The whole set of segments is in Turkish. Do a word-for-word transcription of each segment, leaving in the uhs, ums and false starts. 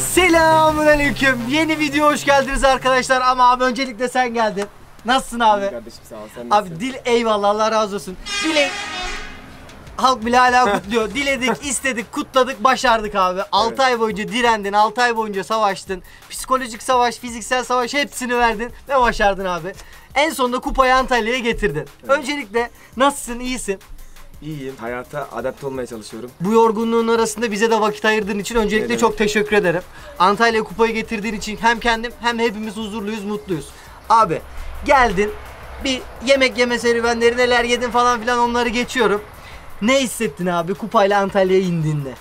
Selamünaleyküm. Yeni video hoş geldiniz arkadaşlar. Ama abi öncelikle sen geldin. Nasılsın abi? Kardeşim sağ ol, sen nasılsın? Abi dil eyvallah, Allah razı olsun. Dile halk bile hala kutluyor. Diledik, istedik, kutladık, başardık abi. altı evet. ay boyunca direndin, altı ay boyunca savaştın. Psikolojik savaş, fiziksel savaş hepsini verdin ve başardın abi. En sonunda kupayı Antalya'ya getirdin. Evet. Öncelikle nasılsın, iyisin? İyiyim. Hayata adapte olmaya çalışıyorum. Bu yorgunluğun arasında bize de vakit ayırdığın için öncelikle çok teşekkür ederim. Antalya'ya kupayı getirdiğin için hem kendim hem hepimiz huzurluyuz, mutluyuz. Abi geldin, bir yemek yeme serüvenleri, neler yedin falan filan, onları geçiyorum. Ne hissettin abi kupayla Antalya'ya indiğinde?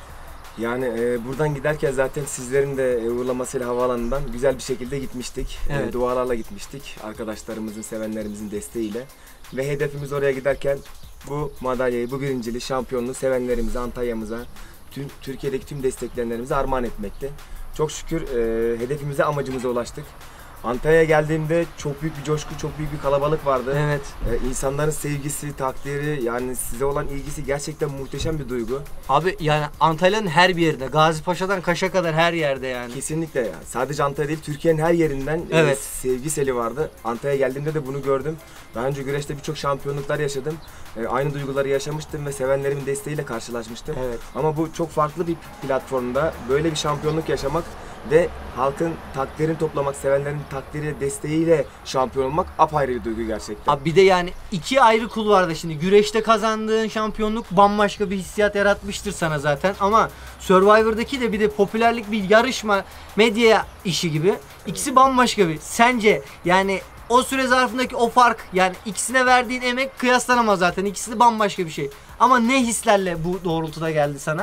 Yani e, buradan giderken zaten sizlerin de e, uğurlamasıyla havaalanından güzel bir şekilde gitmiştik. Evet. E, dualarla gitmiştik. Arkadaşlarımızın, sevenlerimizin desteğiyle. Ve hedefimiz oraya giderken bu madalyayı, bu birinciliği, şampiyonluğu sevenlerimize, Antalya'mıza, tüm Türkiye'deki tüm destekleyenlerimize armağan etmekti. Çok şükür e, hedefimize, amacımıza ulaştık. Antalya'ya geldiğimde çok büyük bir coşku, çok büyük bir kalabalık vardı. Evet. Ee, insanların sevgisi, takdiri, yani size olan ilgisi gerçekten muhteşem bir duygu. Abi yani Antalya'nın her bir yerinde, Gazipaşa'dan Kaş'a kadar her yerde yani. Kesinlikle ya. Sadece Antalya değil, Türkiye'nin her yerinden evet. e, sevgi seli vardı. Antalya'ya geldiğimde de bunu gördüm. Daha önce güreşte birçok şampiyonluklar yaşadım. E, aynı duyguları yaşamıştım ve sevenlerimin desteğiyle karşılaşmıştım. Evet. Ama bu çok farklı bir platformda böyle bir şampiyonluk yaşamak ve halkın takdirini toplamak, sevenlerin takdiri, desteğiyle şampiyon olmak apayrı bir duygu gerçekten. Abi bir de yani iki ayrı kulvarda, şimdi güreşte kazandığın şampiyonluk bambaşka bir hissiyat yaratmıştır sana zaten, ama Survivor'daki de bir de popülerlik, bir yarışma, medya işi gibi. İkisi bambaşka bir. Sence yani o süre zarfındaki o fark, yani ikisine verdiğin emek kıyaslanamaz zaten. İkisi de bambaşka bir şey. Ama ne hislerle bu doğrultuda geldi sana?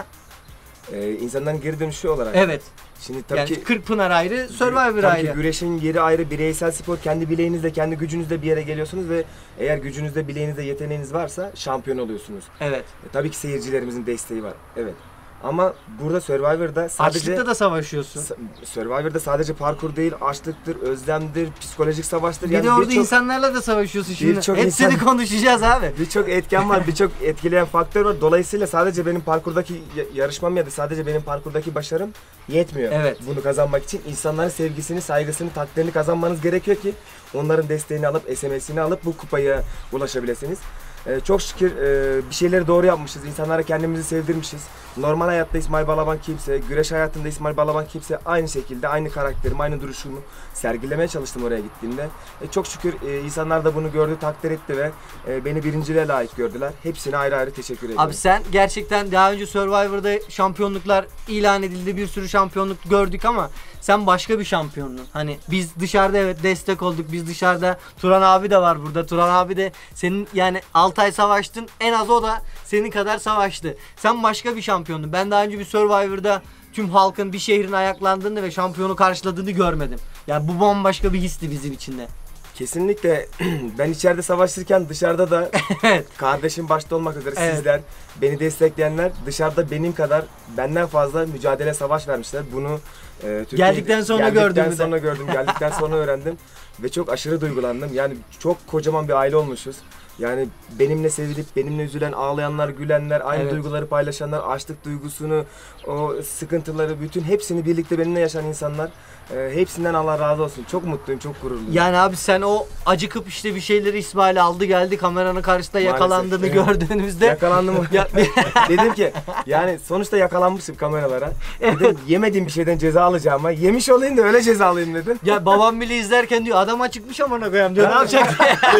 Ee, insanların geri dönüşü olarak. Evet. Şimdi tabii yani ki Kırkpınar ayrı, Survivor tabii ayrı. Ki güreşin yeri ayrı, bireysel spor, kendi bileğinizle, kendi gücünüzle bir yere geliyorsunuz ve eğer gücünüzde, bileğinizde yeteneğiniz varsa şampiyon oluyorsunuz. Evet. E, tabii ki seyircilerimizin desteği var. Evet. Ama burada Survivor'da sadece... Açlıkta da savaşıyorsun. Survivor'da sadece parkur değil, açlıktır, özlemdir, psikolojik savaştır. Bir yani de orada birçok, insanlarla da savaşıyorsun şimdi. Birçok Hepsini insan, konuşacağız abi. Birçok etken var, birçok etkileyen faktör var. Dolayısıyla sadece benim parkurdaki yarışmam ya da sadece benim parkurdaki başarım yetmiyor. Evet. Bunu kazanmak için insanların sevgisini, saygısını, takdirini kazanmanız gerekiyor ki onların desteğini alıp, S M S'ini alıp bu kupaya ulaşabilirsiniz. Ee, çok şükür e, bir şeyleri doğru yapmışız. İnsanlara kendimizi sevdirmişiz. Normal hayatta İsmail Balaban kimse, güreş hayatında İsmail Balaban kimse, aynı şekilde aynı karakterimi, aynı duruşumu sergilemeye çalıştım oraya gittiğimde. E, çok şükür e, insanlar da bunu gördü, takdir etti ve e, beni birinciliğe layık gördüler. Hepsine ayrı ayrı teşekkür ederim. Abi sen gerçekten daha önce Survivor'da şampiyonluklar ilan edildi, bir sürü şampiyonluk gördük ama sen başka bir şampiyondun. Hani biz dışarıda evet destek olduk, biz dışarıda, Turan abi de var burada. Turan abi de senin, yani altı ay savaştın, en az o da senin kadar savaştı. Sen başka bir şampiyondun. Ben daha önce bir Survivor'da tüm halkın bir şehrin ayaklandığını ve şampiyonu karşıladığını görmedim. Yani bu bambaşka bir histi bizim için de. Kesinlikle. Ben içeride savaşırken dışarıda da kardeşim başta olmak üzere evet. sizler, beni destekleyenler dışarıda benim kadar, benden fazla mücadele, savaş vermişler. Bunu e, geldikten sonra gördüm. Geldikten sonra gördüm, geldikten sonra öğrendim ve çok aşırı duygulandım. Yani çok kocaman bir aile olmuşuz. Yani benimle sevilip, benimle üzülen, ağlayanlar, gülenler, aynı evet. duyguları paylaşanlar, açlık duygusunu, o sıkıntıları, bütün hepsini birlikte benimle yaşayan insanlar. E, hepsinden Allah razı olsun. Çok mutluyum, çok gururluyum. Yani abi sen o acıkıp işte bir şeyleri İsmail aldı geldi kameranın karşısında maalesef yakalandığını evet. gördüğünüzde. Yakalandım. Dedim ki yani sonuçta yakalanmışım kameralara. Evet. Dedim yemediğim bir şeyden ceza alacağıma yemiş olayım da öyle ceza alayım dedim. Ya babam bile izlerken diyor adam acıkmış amına koyayım diyor. Ne yapacak?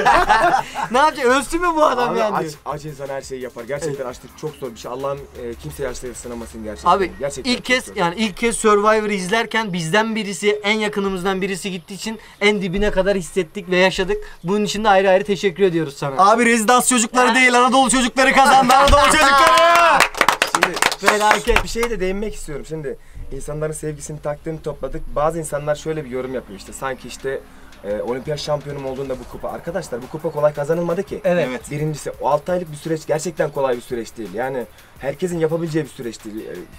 Ne yapacak? Ölsün mü bu adam abi, yani aç, diyor. Aç insan her şeyi yapar. Gerçekten evet. açlık çok zor bir şey. Allah'ım e, kimseye açlığı sınamasın gerçekten. Abi gerçekten ilk kez zor. Yani ilk kez Survivor'ı izlerken bizden birisi, en yakınımızdan birisi gittiği için en dibine kadar hissettik ve yaşadık. Bunun için de ayrı ayrı teşekkür ediyoruz sana. Abi rezidans çocukları değil, Anadolu çocukları kazandı. Anadolu çocukları. Şimdi felaket. Bir şeye de değinmek istiyorum. Şimdi insanların sevgisini, takdirini topladık. Bazı insanlar şöyle bir yorum yapıyor işte. Sanki işte e, olimpiyat şampiyonum olduğunda bu kupa. Arkadaşlar bu kupa kolay kazanılmadı ki. Evet. Birincisi o altı aylık bir süreç gerçekten kolay bir süreç değil. Yani herkesin yapabileceği bir süreçti.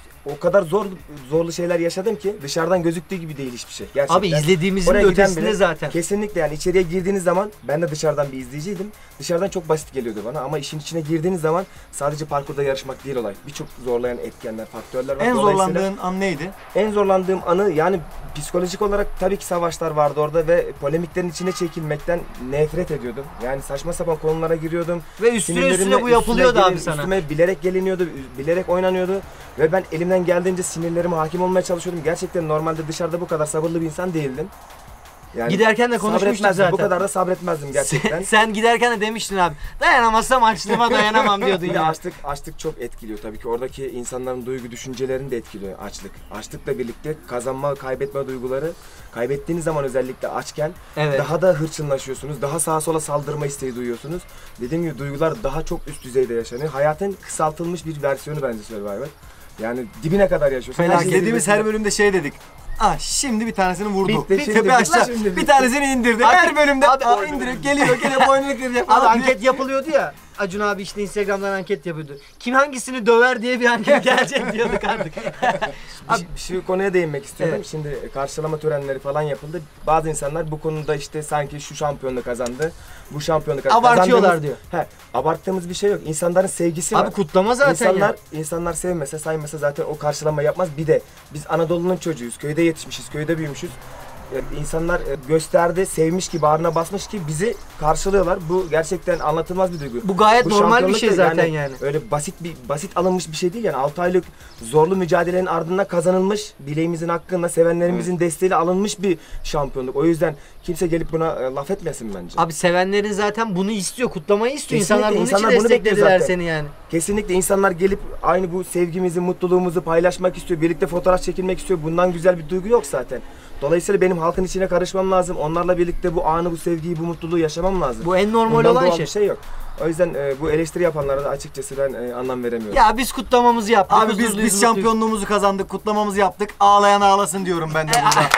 O kadar zor zorlu şeyler yaşadım ki dışarıdan gözüktüğü gibi değil hiçbir şey. Gerçekten. Abi izlediğimizin de Oraya giden ötesinde bile zaten. Kesinlikle yani içeriye girdiğiniz zaman ben de dışarıdan bir izleyiciydim. Dışarıdan çok basit geliyordu bana ama işin içine girdiğiniz zaman sadece parkurda yarışmak değil olay. Birçok zorlayan etkenler, faktörler var. En Dolayısıyla zorlandığın an neydi? en zorlandığım anı yani psikolojik olarak tabii ki savaşlar vardı orada ve polemiklerin içine çekilmekten nefret ediyordum. Yani saçma sapan konulara giriyordum. Ve üstüne Sinirlerimle üstüne bu yapılıyordu üstüme abi gelin- sana. Üstüme bilerek geliniyordu, bilerek oynanıyordu. Ve ben elimden geldiğince sinirlerime hakim olmaya çalışıyordum. Gerçekten normalde dışarıda bu kadar sabırlı bir insan değildim. Yani Giderken de konuşmuştuk sabretmezdim, zaten. Bu kadar da sabretmezdim gerçekten. Sen, sen giderken de demiştin abi. Dayanamazsam açlığıma dayanamam diyordun Bir de ya. açlık, açlık çok etkiliyor tabii ki. Oradaki insanların duygu düşüncelerini de etkiliyor açlık. Açlıkla birlikte kazanma, kaybetme duyguları. Kaybettiğiniz zaman özellikle açken Evet. daha da hırçınlaşıyorsunuz. Daha sağa sola saldırma isteği duyuyorsunuz. Dediğim gibi duygular daha çok üst düzeyde yaşanıyor. Hayatın kısaltılmış bir versiyonu bence Survivor. Yani dibine kadar yaşıyorsun. Fena Her şey dediğimiz dibine- her bölümde şey dedik. Ah şimdi bir tanesini vurdu. Bitti, şimdi Tepe bitti, aşağı. şimdi Bir bitti. tanesini indirdi. Abi- her bölümde abi- aa, indirip geliyor geliyor boynunu kıracak Abi falan diye. anket yapılıyordu ya. Acun abi işte Instagram'dan anket yapıyordu. Kim hangisini döver diye bir anket gelecek diyorduk artık. Abi, şu konuya değinmek istiyorum. Evet. Şimdi karşılama törenleri falan yapıldı. Bazı insanlar bu konuda işte sanki şu şampiyonluğu kazandı, bu şampiyonluğu kazandı. Abartıyorlar Kazandığımız- diyor. He, abarttığımız bir şey yok. İnsanların sevgisi var. Abi kutlama zaten İnsanlar, ya. insanlar sevmese, saymasa zaten o karşılama yapmaz. Bir de biz Anadolu'nun çocuğuyuz. Köyde yetişmişiz, köyde büyümüşüz. Yani İnsanlar e, gösterdi, sevmiş gibi, bağrına basmış ki bizi karşılıyorlar. Bu gerçekten anlatılmaz bir duygu. Bu gayet Bu normal bir şampiyonluk şey da zaten yani. Öyle basit bir basit alınmış bir şey değil yani. altı aylık zorlu mücadelenin ardından kazanılmış, bileğimizin hakkında sevenlerimizin desteğiyle alınmış bir şampiyonluk. O yüzden kimse gelip buna e, laf etmesin bence. Abi sevenlerin zaten bunu istiyor, kutlamayı istiyor. Kesinlikle, İnsanlar bunun insanlar için bunu bekliyor desteklediler zaten. seni yani. Kesinlikle insanlar gelip aynı bu sevgimizi, mutluluğumuzu paylaşmak istiyor. Birlikte fotoğraf çekilmek istiyor. Bundan güzel bir duygu yok zaten. Dolayısıyla benim halkın içine karışmam lazım. Onlarla birlikte bu anı, bu sevgiyi, bu mutluluğu yaşamam lazım. Bu en normal Bundan olan doğal şey. bir şey yok. O yüzden e, bu eleştiri yapanlara da açıkçası ben e, anlam veremiyorum. Ya biz kutlamamızı yaptık. Abi biz huzurluyuz, biz mutluyuz. şampiyonluğumuzu kazandık, kutlamamızı yaptık. Ağlayan ağlasın diyorum ben de burada.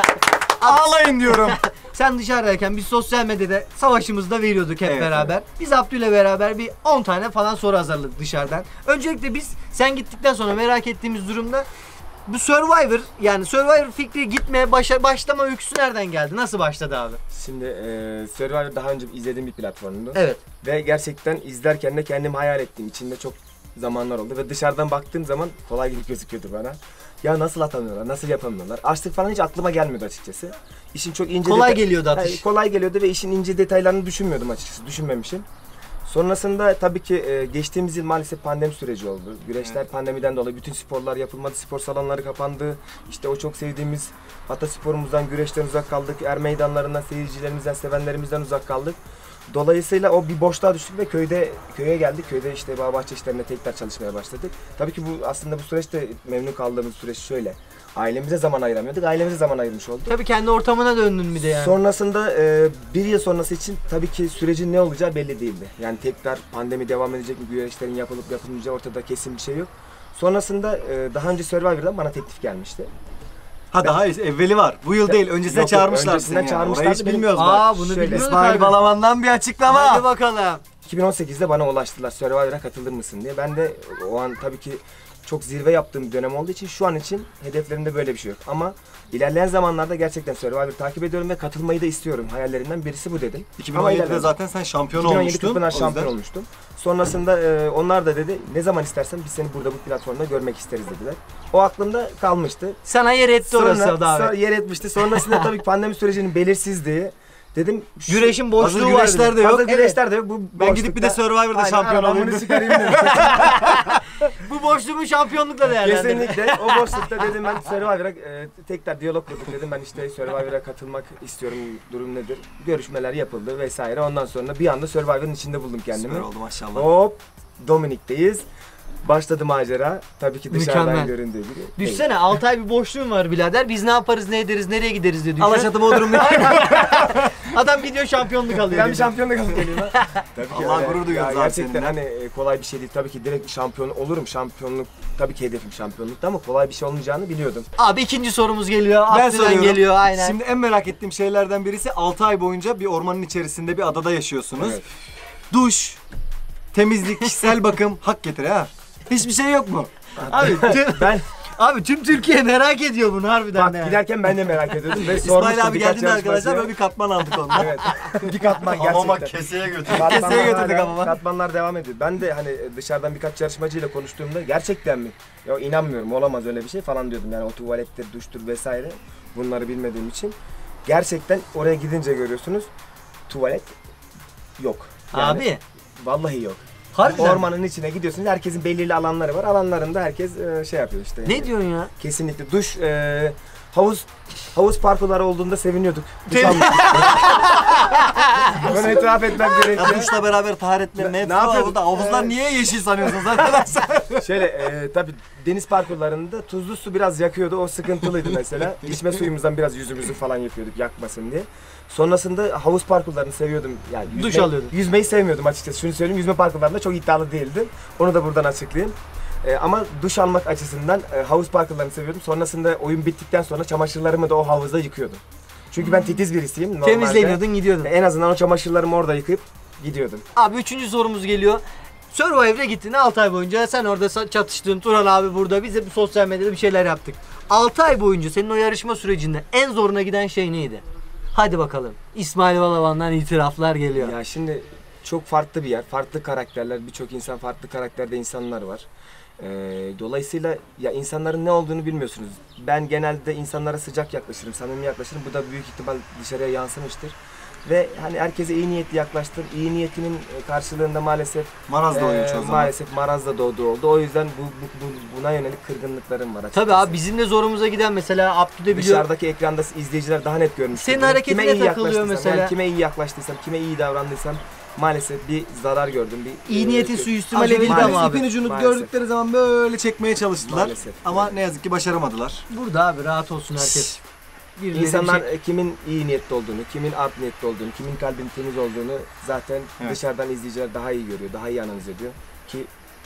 Ağlayın diyorum. Sen dışarıdayken biz sosyal medyada savaşımızı da veriyorduk hep Evet, beraber. Biz Abdü'yle beraber bir on tane falan soru hazırladık dışarıdan. Öncelikle biz sen gittikten sonra merak ettiğimiz durumda bu Survivor yani Survivor fikri gitmeye başa, başlama öyküsü nereden geldi? Nasıl başladı abi? Şimdi e, Survivor daha önce izlediğim bir platformdu. Evet. Ve gerçekten izlerken de kendimi hayal ettiğim içinde çok zamanlar oldu. Ve dışarıdan baktığım zaman kolay gibi gözüküyordu bana. Ya nasıl atamıyorlar, nasıl yapamıyorlar? Açlık falan hiç aklıma gelmiyordu açıkçası. İşin çok ince Kolay detay- geliyordu atış. Hayır, kolay geliyordu ve işin ince detaylarını düşünmüyordum açıkçası, düşünmemişim. Sonrasında tabii ki e, geçtiğimiz yıl maalesef pandemi süreci oldu. Güreşler pandemiden dolayı bütün sporlar yapılmadı, spor salonları kapandı. İşte o çok sevdiğimiz atasporumuzdan, güreşten uzak kaldık. Er meydanlarından, seyircilerimizden, sevenlerimizden uzak kaldık. Dolayısıyla o bir boşluğa düştük ve köyde köye geldik. Köyde işte bağ bahçe işlerinde tekrar çalışmaya başladık. Tabii ki bu aslında bu süreçte memnun kaldığımız süreç şöyle. Ailemize zaman ayıramıyorduk. Ailemize zaman ayırmış olduk. Tabii kendi ortamına döndün bir de yani. Sonrasında e, bir yıl sonrası için tabii ki sürecin ne olacağı belli değildi. Yani tekrar pandemi devam edecek mi, güreşlerin yapılıp yapılmayacağı ortada kesin bir şey yok. Sonrasında e, daha önce Survivor'dan bana teklif gelmişti. Ha daha evveli var. Bu yıl değil. Öncesine Yok, yok, çağırmışlar öncesinden seni yani. çağırmışlar. Orayı hiç Benim- bilmiyoruz Aa bak. bunu Şöyle, bilmiyorduk İsmail abi. Balaban'dan bir açıklama. Hadi bakalım. iki bin on sekizde bana ulaştılar Survivor'a katılır mısın diye. Ben de o an tabii ki çok zirve yaptığım bir dönem olduğu için şu an için hedeflerimde böyle bir şey yok. Ama ilerleyen zamanlarda gerçekten Survivor'ı takip ediyorum ve katılmayı da istiyorum. Hayallerimden birisi bu dedim. iki bin Ama on yedide ilerleyen- zaten sen şampiyon iki bin on yedi olmuştun. Kırkpınar O şampiyon yüzden- olmuştum. Sonrasında e, onlar da dedi ne zaman istersen biz seni burada bu platformda görmek isteriz dediler. O aklımda kalmıştı. Sana yer etti orası o da abi. sonra yer etmişti. Sonrasında tabii ki pandemi sürecinin belirsizliği. Dedim şu- Güreşin Hazır boşluğu var. güreşler de dedim. yok. Hazır güreşler de yok. Bu Ben gidip bir de boşlukta- Survivor'da Aynen, şampiyon aradan olayım bunu dedim. çıkarayım dedim. Bu boşluğumu şampiyonlukla değerlendirdim. Kesinlikle o boşlukta dedim ben Survivor'a e, tekrar diyalog kurduk dedim ben işte Survivor'a katılmak istiyorum, durum nedir? Görüşmeler yapıldı vesaire. Ondan sonra bir anda Survivor'ın içinde buldum kendimi. Süper oldu maşallah. Hop Dominik'teyiz. Başladı macera. Tabii ki dışarıdan Mükemmel. göründüğü gibi. Düşsene altı ay bir boşluğum var birader. Biz ne yaparız, ne ederiz, nereye gideriz diye düşün. Alaçatı Bodrum değil. Adam gidiyor şampiyonluk alıyor. Ben bir dedi. şampiyonluk alıp geliyorum ha. Tabii ki Allah öyle. gurur duyuyoruz Ya abi gerçekten seninle. hani e, kolay bir şey değil. Tabii ki direkt şampiyon olurum. Şampiyonluk tabii ki hedefim şampiyonlukta ama kolay bir şey olmayacağını biliyordum. Abi ikinci sorumuz geliyor. Ben Abdü'den soruyorum. geliyor aynen. Şimdi en merak ettiğim şeylerden birisi altı ay boyunca bir ormanın içerisinde bir adada yaşıyorsunuz. Evet. Duş, temizlik, kişisel bakım hak getire ha. Hiçbir şey yok mu? Abi tüm, Ben abi tüm Türkiye merak ediyor bunu harbiden bak de yani. giderken ben de merak ediyordum ve sormuştum İsmail abi birkaç geldiğinde arkadaşlar yarışmacıya. böyle bir katman aldık ondan. Evet. Bir katman Hamama gerçekten. keseye götürdük. Katmanlar Keseye götürdük hala- hamama. Katmanlar devam ediyor. Ben de hani dışarıdan birkaç yarışmacıyla konuştuğumda gerçekten mi? Ya inanmıyorum, olamaz öyle bir şey falan diyordum. Yani o tuvalettir, duştur vesaire bunları bilmediğim için. Gerçekten oraya gidince görüyorsunuz tuvalet yok. Yani Abi vallahi yok. harbiden. Ormanın içine gidiyorsunuz. Herkesin belirli alanları var. Alanlarında herkes e, şey yapıyor işte. Ne diyorsun ya? Kesinlikle duş, e, havuz havuz parkurları olduğunda seviniyorduk. Duş Te- almıştık. Bunu itiraf etmem Ya gerekiyor. duşla beraber taharetlerin Ne- hepsi ne var yapıyorduk? burada. Havuzlar Ee, niye yeşil sanıyorsunuz arkadaşlar? Şöyle e, tabii deniz parkurlarında tuzlu su biraz yakıyordu. O sıkıntılıydı mesela. İçme suyumuzdan biraz yüzümüzü falan yapıyorduk yakmasın diye. Sonrasında havuz parkurlarını seviyordum. Yani yüzme, Duş alıyordun. Yüzmeyi sevmiyordum açıkçası. Şunu söyleyeyim, yüzme parkurlarında çok iddialı değildim. Onu da buradan açıklayayım. E, ama duş almak açısından e, havuz parkurlarını seviyordum. Sonrasında oyun bittikten sonra çamaşırlarımı da o havuzda yıkıyordum. Çünkü ben titiz birisiyim normalde. Temizleniyordun gidiyordun. En azından o çamaşırlarımı orada yıkayıp gidiyordum. Abi üçüncü sorumuz geliyor. Survivor'a gittin altı ay boyunca sen orada sa- çatıştın. Turan abi burada. Biz de bir sosyal medyada bir şeyler yaptık. altı ay boyunca senin o yarışma sürecinde en zoruna giden şey neydi? Hadi bakalım. İsmail Balaban'dan itiraflar geliyor. Ya şimdi çok farklı bir yer, farklı karakterler, birçok insan farklı karakterde insanlar var. Ee, dolayısıyla ya insanların ne olduğunu bilmiyorsunuz. Ben genelde insanlara sıcak yaklaşırım, samimi yaklaşırım. Bu da büyük ihtimal dışarıya yansımıştır. Ve hani herkese iyi niyetli yaklaştım. İyi niyetimin karşılığında maalesef Maraz'da e, oynuyor o zaman. maalesef marazda doğduğu oldu. O yüzden bu, bu- bu- buna yönelik kırgınlıklarım var açıkçası. Tabii abi bizim de zorumuza giden mesela Abdü de biliyor. Dışarıdaki ekranda izleyiciler daha net görmüştür. Senin bunu. hareketine Kime iyi takılıyor yaklaştıysam, mesela. yani kime iyi yaklaştıysam, kime iyi davrandıysam maalesef bir zarar gördüm. Bir İyi e, niyetin kötü- suistimal Acele edildi edildi ama abi. ipin ucunu Maalesef. gördükleri zaman böyle çekmeye çalıştılar. Maalesef. Ama ne yazık ki başaramadılar. Burada abi rahat olsun herkes. Birileri bir İnsanlar şey- e, kimin iyi niyetli olduğunu, kimin art niyetli olduğunu, kimin kalbinin temiz olduğunu zaten Evet. dışarıdan izleyiciler daha iyi görüyor, daha iyi analiz ediyor ki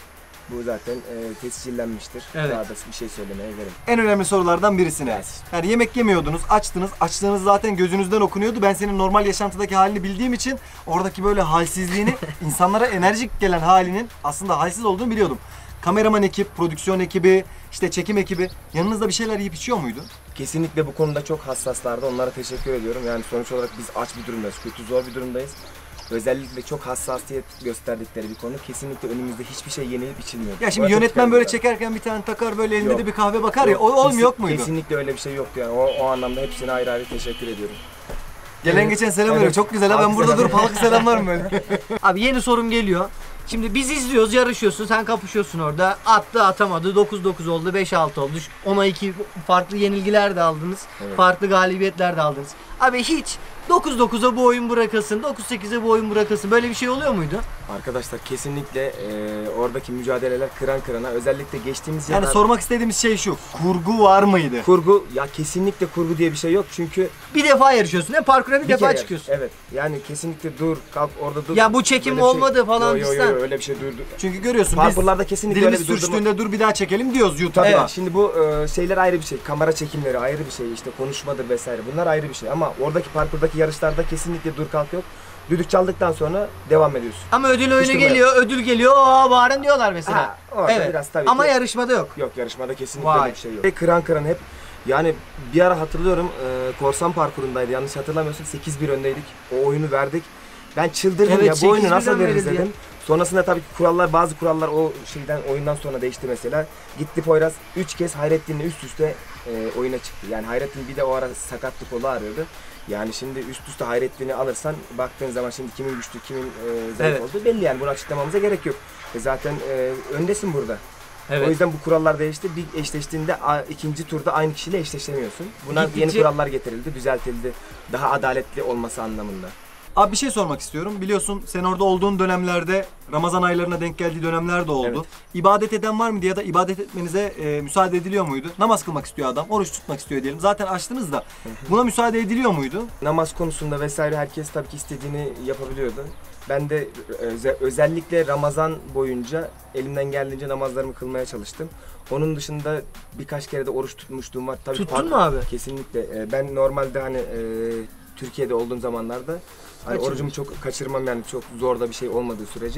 bu zaten e, tescillenmiştir. Evet. Daha da bir şey söylemeye gerek yok. En önemli sorulardan birisine. Gelsin. Yani yemek yemiyordunuz, açtınız. Açlığınız zaten gözünüzden okunuyordu. Ben senin normal yaşantıdaki halini bildiğim için oradaki böyle halsizliğini, insanlara enerjik gelen halinin aslında halsiz olduğunu biliyordum. Kameraman ekip, prodüksiyon ekibi, işte çekim ekibi yanınızda bir şeyler yiyip içiyor muydu? Kesinlikle bu konuda çok hassaslardı. Onlara teşekkür ediyorum. Yani sonuç olarak biz aç bir durumdayız, kötü zor bir durumdayız. Özellikle çok hassasiyet gösterdikleri bir konu. Kesinlikle önümüzde hiçbir şey yenilip içilmiyor. Ya şimdi Buna çok yönetmen dikkat böyle ediyorum. çekerken bir tane takar böyle elinde Yok. de bir kahve bakar ya. O Yok, olmuyor kesin- yok muydu? Kesinlikle öyle bir şey yoktu yani. O, o anlamda hepsine ayrı ayrı teşekkür ediyorum. Gelen geçen selam Evet. veriyor. Çok güzel ha. Ben Halkı burada selam. durup halkı selamlarım böyle. Abi yeni sorum geliyor. Şimdi biz izliyoruz, yarışıyorsun, sen kapışıyorsun orada. Attı, atamadı, dokuz dokuz oldu, beş altı oldu. ona iki farklı yenilgiler de aldınız. Evet. Farklı galibiyetler de aldınız. Abi hiç dokuz dokuza bu oyun bırakılsın, dokuz sekize bu oyun bırakılsın. Böyle bir şey oluyor muydu? Arkadaşlar kesinlikle e, oradaki mücadeleler kıran kırana. Özellikle geçtiğimiz Yani yıllar- sormak istediğimiz şey şu. Kurgu var mıydı? kurgu, ya kesinlikle kurgu diye bir şey yok çünkü Bir defa yarışıyorsun, ne parkura bir, bir defa kere- çıkıyorsun. Evet. Yani kesinlikle dur, kalk orada dur. Ya bu çekim Böyle bir olmadı falan Yo, yo, yo, fistan. yo, öyle bir şey durdu. Çünkü görüyorsun biz Parkurlarda kesinlikle öyle dilimiz bir durdurma. sürçtüğünde dur bir daha çekelim diyoruz YouTube'da. Tabii şimdi bu e, şeyler ayrı bir şey. Kamera çekimleri ayrı bir şey. İşte konuşmadır vesaire. Bunlar ayrı bir şey. Ama oradaki parkurdaki yarışlarda kesinlikle dur kalk yok. Düdük çaldıktan sonra devam ediyorsun. Ama ödül oyunu durmuyor. geliyor, ödül geliyor, aa bağırın diyorlar mesela. Ha, orada evet. biraz tabii Ama ki- yarışmada yok. Yok, yarışmada kesinlikle Vay. öyle bir şey yok. Ve kıran kıran hep yani bir ara hatırlıyorum e, korsan parkurundaydı yanlış hatırlamıyorsam sekiz bir öndeydik. O oyunu verdik. Ben çıldırdım Evet, ya bu oyunu sekiz nasıl birden veririz verildi dedim. Sonrasında tabii ki kurallar bazı kurallar o şeyden oyundan sonra değişti mesela. Gitti Poyraz üç kez Hayrettin'le üst üste e, oyuna çıktı. Yani Hayrettin bir de o ara sakatlık kolu arıyordu. Yani şimdi üst üste Hayrettin'i alırsan baktığın zaman şimdi kimin güçlü kimin e, zayıf Evet. olduğu belli yani bunu açıklamamıza gerek yok. E, zaten e, öndesin burada. Evet. O yüzden bu kurallar değişti. Bir eşleştiğinde a- ikinci turda aynı kişiyle eşleşemiyorsun. Buna Gittikçe- yeni kurallar getirildi, düzeltildi. Daha adaletli olması anlamında. Abi bir şey sormak istiyorum. Biliyorsun sen orada olduğun dönemlerde Ramazan aylarına denk geldiği dönemler de oldu. Evet. İbadet eden var mıydı ya da ibadet etmenize e, müsaade ediliyor muydu? Namaz kılmak istiyor adam, oruç tutmak istiyor diyelim. Zaten açtınız da buna müsaade ediliyor muydu? Namaz konusunda vesaire herkes tabii ki istediğini yapabiliyordu. Ben de öze- özellikle Ramazan boyunca elimden geldiğince namazlarımı kılmaya çalıştım. Onun dışında birkaç kere de oruç tutmuşluğum var. Tabii Tuttun fark- mu abi? Kesinlikle. E, Ben normalde hani e, Türkiye'de olduğum zamanlarda hani Kaçırdın. orucumu çok kaçırmam yani çok zor da bir şey olmadığı sürece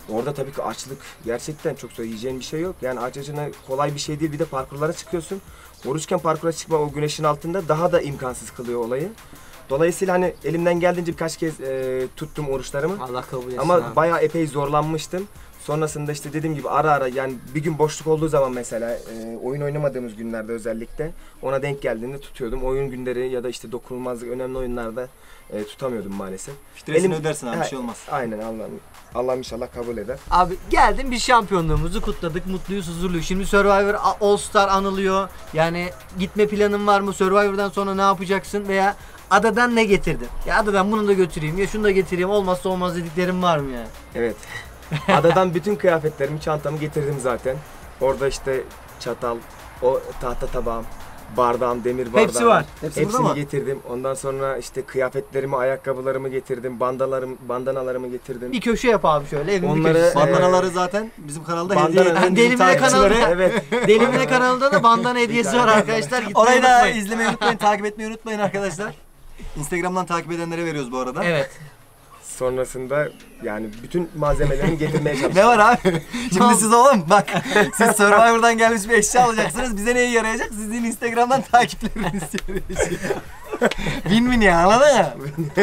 Orada tabii ki açlık gerçekten çok zor, yiyeceğin bir şey yok. Yani aç açına kolay bir şey değil, bir de parkurlara çıkıyorsun. Oruçken parkura çıkma o güneşin altında daha da imkansız kılıyor olayı. Dolayısıyla hani elimden geldiğince birkaç kez e, tuttum oruçlarımı. Allah kabul etsin Ama abi. bayağı epey zorlanmıştım. Sonrasında işte dediğim gibi ara ara yani bir gün boşluk olduğu zaman mesela e, oyun oynamadığımız günlerde özellikle ona denk geldiğinde tutuyordum. Oyun günleri ya da işte dokunulmazlık önemli oyunlarda e, tutamıyordum maalesef. Fitresini Elim- ödersin abi, bir Ha, şey olmaz. Aynen Allah'ım. Allah'ım inşallah kabul eder. Abi geldin, biz şampiyonluğumuzu kutladık, mutluyuz, huzurluyuz. Şimdi Survivor All Star anılıyor. Yani gitme planın var mı? Survivor'dan sonra ne yapacaksın? Veya adadan ne getirdin? Ya adadan bunu da götüreyim, ya şunu da getireyim, olmazsa olmaz dediklerim var mı yani? Evet. Adadan bütün kıyafetlerimi, çantamı getirdim zaten. Orada işte çatal, o tahta tabağım, bardağım, demir bardağım. Hepsi var. Hepsi burada Hepsini mı? getirdim. Ondan sonra işte kıyafetlerimi, ayakkabılarımı getirdim, bandalarım, bandanalarımı getirdim. Bir köşe yap abi şöyle, evin bir Onları- köşesi. Ban- Bandanaları zaten bizim kanalda Bandana- hediye eden Yani bizim Deli Mine takipçilere. kanalında- Evet. Delimine kanalında da bandana hediyesi var arkadaşlar. Gitmeyi Orayı da unutmayın. izlemeyi unutmayın, takip etmeyi unutmayın arkadaşlar. Instagram'dan takip edenlere veriyoruz bu arada. Evet. Sonrasında yani bütün malzemelerimi getirmeye çalıştım. Ne var abi? Şimdi siz oğlum bak, siz Survivor'dan gelmiş bir eşya alacaksınız. Bize neye yarayacak? Sizin Instagram'dan takipleriniz yarayacak. Win-win ya, anladın mı?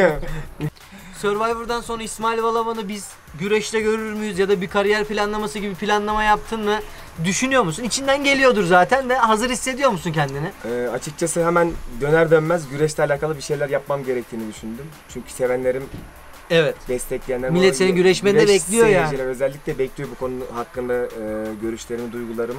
Survivor'dan sonra İsmail Balaban'ı biz güreşte görür müyüz ya da bir kariyer planlaması gibi planlama yaptın mı? Düşünüyor musun? İçinden geliyordur zaten de, hazır hissediyor musun kendini? Ee, açıkçası hemen döner dönmez güreşle alakalı bir şeyler yapmam gerektiğini düşündüm. Çünkü sevenlerim, Evet. destekleyenlerim... Millet o- seni güreşmede güreş bekliyor yani. seyirciler özellikle bekliyor bu konu hakkında e, görüşlerimi, duygularımı.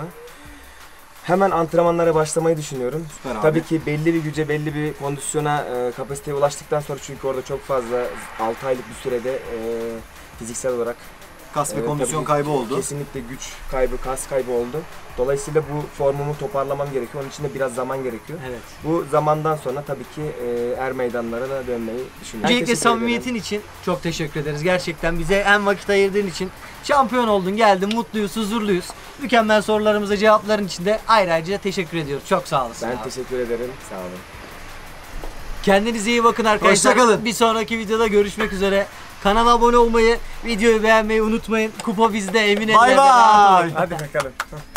Hemen antrenmanlara başlamayı düşünüyorum. Süper abi. Tabii ki belli bir güce, belli bir kondisyona, e, kapasiteye ulaştıktan sonra çünkü orada çok fazla altı aylık bir sürede e, fiziksel olarak Kas ve e, kondisyon tabii kaybı oldu. Kesinlikle güç kaybı, kas kaybı oldu. Dolayısıyla bu formumu toparlamam gerekiyor. Onun için de biraz zaman gerekiyor. Evet. Bu zamandan sonra tabii ki e, er meydanlarına dönmeyi düşünüyorum. Öncelikle Teşekkür samimiyetin ederim. için çok teşekkür ederiz. Gerçekten bize hem vakit ayırdığın için, şampiyon oldun, geldin, mutluyuz, huzurluyuz. Mükemmel sorularımıza cevapların için de ayrı ayrıca teşekkür ediyoruz. Çok sağ olasın Ben abi. teşekkür ederim. Sağ olun. Kendinize iyi bakın arkadaşlar. Hoşça kalın. Bir sonraki videoda görüşmek üzere. Kanala abone olmayı, videoyu beğenmeyi unutmayın. Kupa bizde, emin Bay ellerde. rahat olun. bay. Hadi bakalım.